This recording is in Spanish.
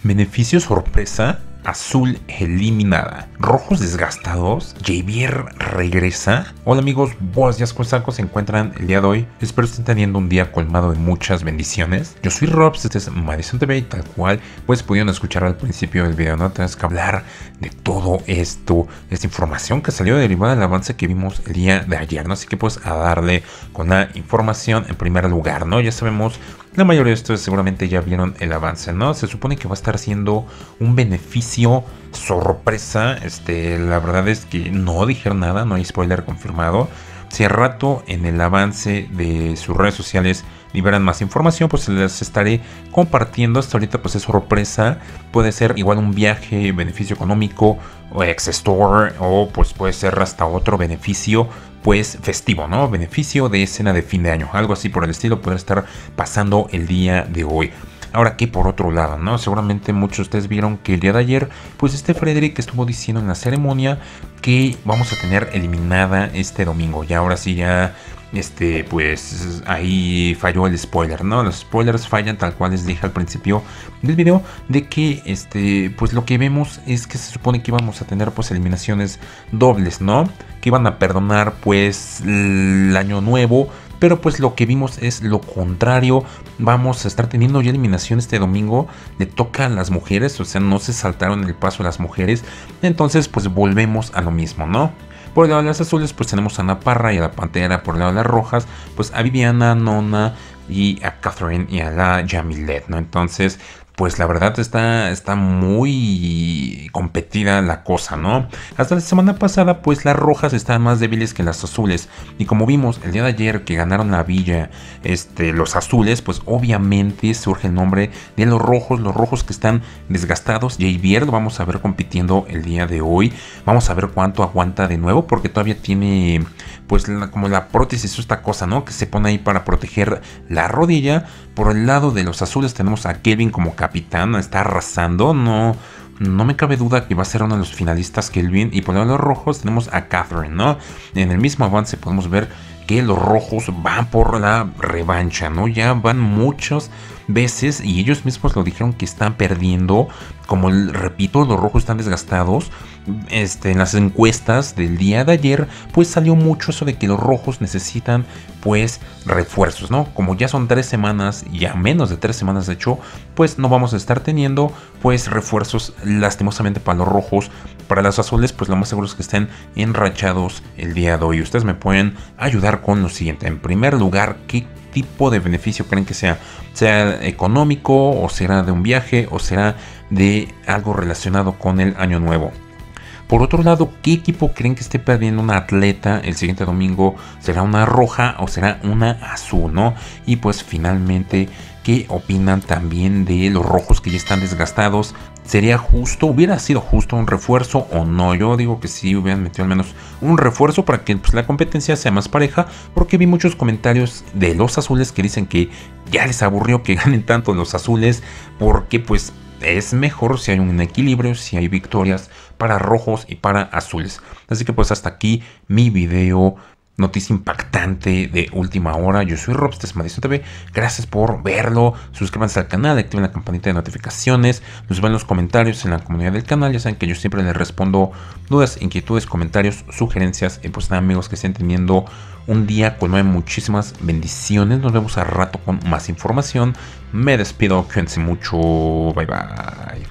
Beneficio sorpresa, azul eliminada, rojos desgastados, Javier regresa. Hola amigos, buenos días, ¿cómo se encuentran el día de hoy? Espero estén teniendo un día colmado de muchas bendiciones. Yo soy Robs, este es Madison TV y tal cual pues pudieron escuchar al principio del video, no tenemos que hablar de todo esto, esta información que salió derivada del avance que vimos el día de ayer, ¿no? Así que pues a darle con la información en primer lugar, ¿no? Ya sabemos, la mayoría de ustedes seguramente ya vieron el avance, ¿no? Se supone que va a estar siendo un beneficio sorpresa. La verdad es que no dijeron nada, no hay spoiler confirmado. Si al rato en el avance de sus redes sociales liberan más información, pues les estaré compartiendo. Hasta ahorita pues es sorpresa. Puede ser igual un viaje, beneficio económico o X-Store, o pues puede ser hasta otro beneficio pues festivo, ¿no? Beneficio de cena de fin de año, algo así por el estilo puede estar pasando el día de hoy. Ahora que por otro lado, ¿no? Seguramente muchos de ustedes vieron que el día de ayer, pues Frederick estuvo diciendo en la ceremonia que vamos a tener eliminada este domingo. Ya ahora sí ya, pues ahí falló el spoiler, ¿no? Los spoilers fallan tal cual les dije al principio del video, de que, pues lo que vemos es que se supone que íbamos a tener pues eliminaciones dobles, ¿no? Que iban a perdonar pues el año nuevo. Pero pues lo que vimos es lo contrario. Vamos a estar teniendo ya eliminación este domingo. Le toca a las mujeres, o sea, no se saltaron el paso a las mujeres. Entonces pues volvemos a lo mismo, ¿no? Por el lado de las azules pues tenemos a Ana Parra y a la Pantera. Por el lado de las rojas pues a Viviana, a Nona y a Catherine y a la Yamilet, ¿no? Entonces pues la verdad está muy competida la cosa, ¿no? Hasta la semana pasada, pues las rojas estaban más débiles que las azules. Y como vimos el día de ayer que ganaron la villa, los azules, pues obviamente surge el nombre de los rojos que están desgastados. Javier lo vamos a ver compitiendo el día de hoy. Vamos a ver cuánto aguanta de nuevo, porque todavía tiene, pues, como la prótesis, esta cosa, ¿no? Que se pone ahí para proteger la rodilla. Por el lado de los azules tenemos a Kevin como capitán, está arrasando, no me cabe duda que va a ser uno de los finalistas Kelvin. Y por el lado de los rojos tenemos a Catherine, ¿no? En el mismo avance podemos ver que los rojos van por la revancha, ¿no? Ya van muchas veces y ellos mismos lo dijeron que están perdiendo. Como repito, los rojos están desgastados. En las encuestas del día de ayer, pues salió mucho eso de que los rojos necesitan pues refuerzos, ¿no? Como ya son 3 semanas, ya menos de 3 semanas de hecho, pues no vamos a estar teniendo pues refuerzos lastimosamente para los rojos. Para los azules, pues lo más seguro es que estén enrachados el día de hoy. Ustedes me pueden ayudar con lo siguiente. En primer lugar, ¿qué tipo de beneficio creen que sea? ¿Sea económico, o será de un viaje, o será de algo relacionado con el año nuevo? Por otro lado, ¿qué equipo creen que esté perdiendo una atleta el siguiente domingo? ¿Será una roja o será una azul, no? Y pues finalmente, ¿qué opinan también de los rojos que ya están desgastados? ¿Sería justo? ¿Hubiera sido justo un refuerzo o no? Yo digo que sí, hubieran metido al menos un refuerzo para que pues, la competencia sea más pareja, porque vi muchos comentarios de los azules que dicen que ya les aburrió que ganen tanto los azules, porque pues es mejor si hay un equilibrio, si hay victorias para rojos y para azules. Así que pues hasta aquí mi video. Noticia impactante de última hora. Yo soy Robs, este es Madison TV. Gracias por verlo. Suscríbanse al canal, activen la campanita de notificaciones. Nos ven los comentarios en la comunidad del canal. Ya saben que yo siempre les respondo dudas, inquietudes, comentarios, sugerencias. Y pues nada, amigos, que estén teniendo un día con muchísimas bendiciones. Nos vemos al rato con más información. Me despido. Cuídense mucho. Bye bye.